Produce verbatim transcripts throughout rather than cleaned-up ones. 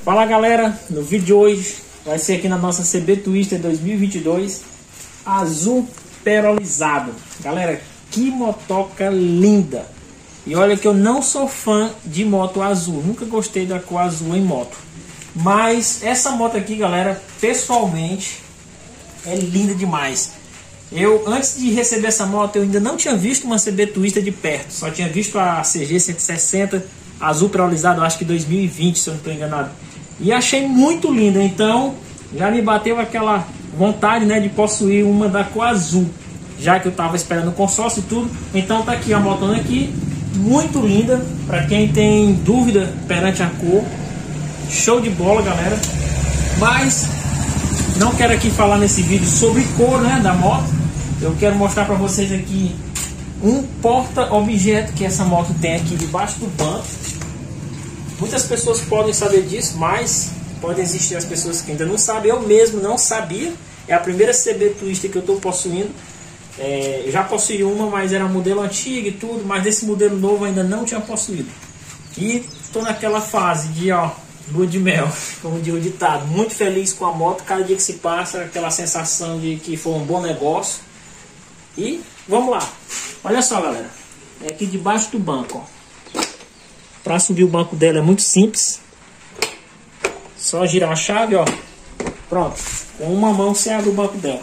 Fala galera, no vídeo de hoje vai ser aqui na nossa C B Twister dois mil e vinte e dois azul perolizado. Galera, que motoca linda! E olha que eu não sou fã de moto azul, nunca gostei da cor azul em moto. Mas essa moto aqui, galera, pessoalmente é linda demais. Eu, antes de receber essa moto, eu ainda não tinha visto uma C B Twister de perto. Só tinha visto a C G cento e sessenta azul perolizado, acho que dois mil e vinte, se eu não estou enganado. E achei muito linda, então já me bateu aquela vontade, né, de possuir uma da cor azul, já que eu estava esperando o consórcio e tudo. Então tá aqui a motona aqui, muito linda, para quem tem dúvida perante a cor. Show de bola, galera. Mas não quero aqui falar nesse vídeo sobre cor, né, da moto. Eu quero mostrar para vocês aqui um porta-objeto que essa moto tem aqui debaixo do banco. Muitas pessoas podem saber disso, mas podem existir as pessoas que ainda não sabem. Eu mesmo não sabia. É a primeira C B Twister que eu estou possuindo. É, eu já possuí uma, mas era um modelo antigo e tudo, mas desse modelo novo ainda não tinha possuído. E estou naquela fase de, ó, lua de mel, como diz o ditado. Muito feliz com a moto, cada dia que se passa, aquela sensação de que foi um bom negócio. E vamos lá. Olha só, galera. É aqui debaixo do banco, ó. Para subir o banco dela é muito simples. Só girar a chave, ó. Pronto. Com uma mão você abre o banco dela.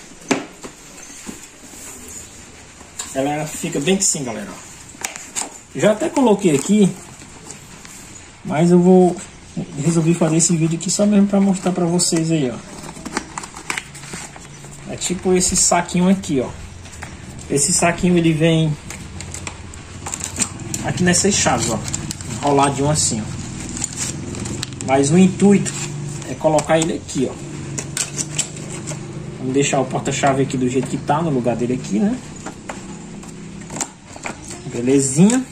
Ela fica bem que sim, galera. Já até coloquei aqui, mas eu vou resolvi fazer esse vídeo aqui só mesmo para mostrar para vocês aí, ó. É tipo esse saquinho aqui, ó. Esse saquinho ele vem aqui nessas chaves, ó, enroladinho assim, ó. Mas o intuito é colocar ele aqui, ó. Vamos deixar o porta-chave aqui do jeito que tá, no lugar dele aqui, né? Belezinha.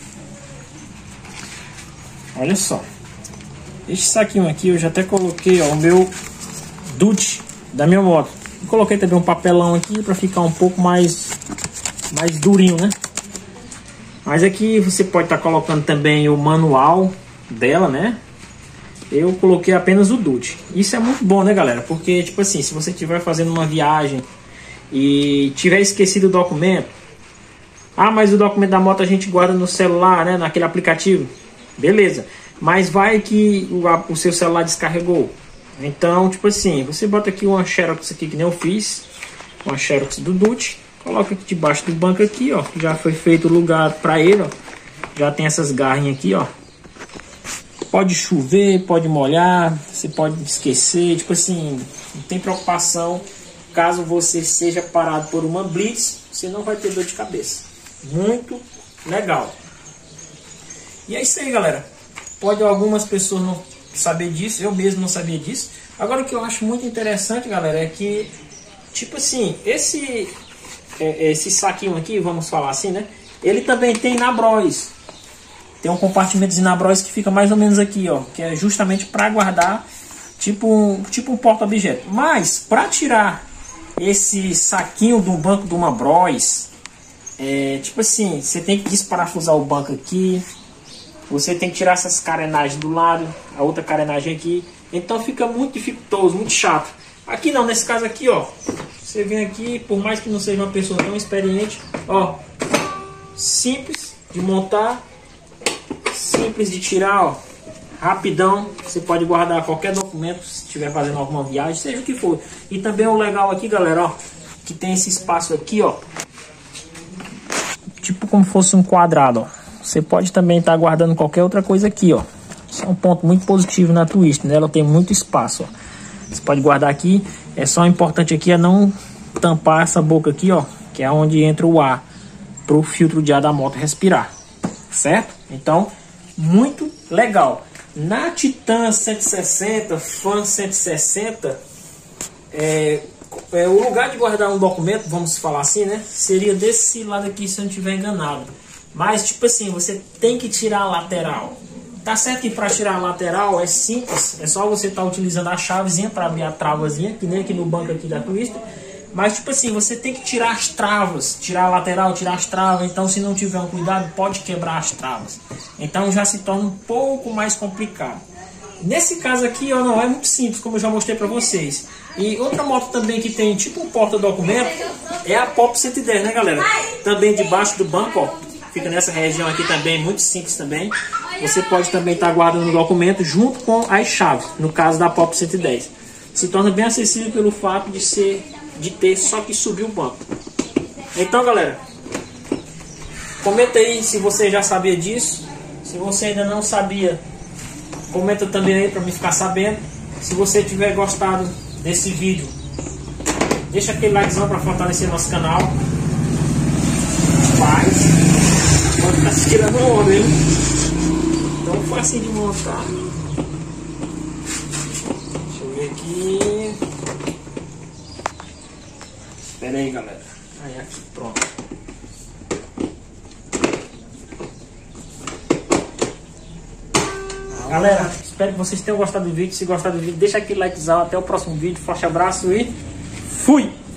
Olha só. Este saquinho aqui eu já até coloquei, ó, o meu Dutch da minha moto. Coloquei também um papelão aqui para ficar um pouco mais mais durinho, né? Mas aqui você pode estar tá colocando também o manual dela, né? Eu coloquei apenas o Dutch. Isso é muito bom, né, galera? Porque, tipo assim, se você estiver fazendo uma viagem e tiver esquecido o documento, ah, mas o documento da moto a gente guarda no celular, né? Naquele aplicativo. Beleza. Mas vai que o, a, o seu celular descarregou. Então, tipo assim, você bota aqui uma Xerox aqui que nem eu fiz. Uma Xerox do Dutch. Coloca aqui debaixo do banco aqui, ó. Já foi feito o lugar para ele, ó. Já tem essas garrinhas aqui, ó. Pode chover, pode molhar, você pode esquecer, tipo assim, não tem preocupação. Caso você seja parado por uma blitz, você não vai ter dor de cabeça. Muito legal. E é isso aí, galera. Pode algumas pessoas não saber disso, eu mesmo não sabia disso. Agora o que eu acho muito interessante, galera, é que, tipo assim, esse... esse saquinho aqui, vamos falar assim, né? Ele também tem na Bros. Tem um compartimento de na Bros que fica mais ou menos aqui, ó, que é justamente para guardar tipo um, tipo um porta-objeto. Mas para tirar esse saquinho do banco de uma Bros, é, tipo assim, você tem que desparafusar o banco aqui. Você tem que tirar essas carenagens do lado, a outra carenagem aqui. Então fica muito dificultoso, muito chato. Aqui não, nesse caso aqui, ó. Você vem aqui, por mais que não seja uma pessoa tão experiente, ó, simples de montar, simples de tirar, ó, rapidão. Você pode guardar qualquer documento se estiver fazendo alguma viagem, seja o que for. E também o legal aqui, galera, ó, que tem esse espaço aqui, ó, tipo como fosse um quadrado, ó. Você pode também estar tá guardando qualquer outra coisa aqui, ó. Isso é um ponto muito positivo na Twister, né? Ela tem muito espaço, ó. Você pode guardar aqui. É só importante aqui é não tampar essa boca aqui, ó, que é onde entra o ar para o filtro de ar da moto respirar, certo? Então, muito legal. Na Titan cento e sessenta, Fan cento e sessenta, é, é, o lugar de guardar um documento, vamos falar assim, né, seria desse lado aqui, se eu não estiver enganado. Mas, tipo assim, você tem que tirar a lateral. Tá certo que para tirar a lateral é simples, é só você estar tá utilizando a chavezinha para abrir a travazinha, que nem aqui no banco aqui da Twister. Mas tipo assim, você tem que tirar as travas, tirar a lateral, tirar as travas. Então se não tiver um cuidado, pode quebrar as travas. Então já se torna um pouco mais complicado. Nesse caso aqui, ó, não é muito simples, como eu já mostrei para vocês. E outra moto também que tem tipo um porta-documento é a Pop cento e dez, né, galera? Também debaixo do banco, ó. Fica nessa região aqui também, muito simples também. Você pode também estar guardando o documento junto com as chaves, no caso da Pop cento e dez. Se torna bem acessível pelo fato de ser, de ter só que subir o banco. Então, galera, comenta aí se você já sabia disso. Se você ainda não sabia, comenta também aí para me ficar sabendo. Se você tiver gostado desse vídeo, deixa aquele likezão para fortalecer nosso canal. Faz. Pode estar se tirando onda, hein? Então facinho de montar. Deixa eu ver aqui. Espera aí, galera. Aí aqui, pronto. Galera, espero que vocês tenham gostado do vídeo. Se gostar do vídeo, deixa aquele likezão. Até o próximo vídeo. Forte abraço e fui!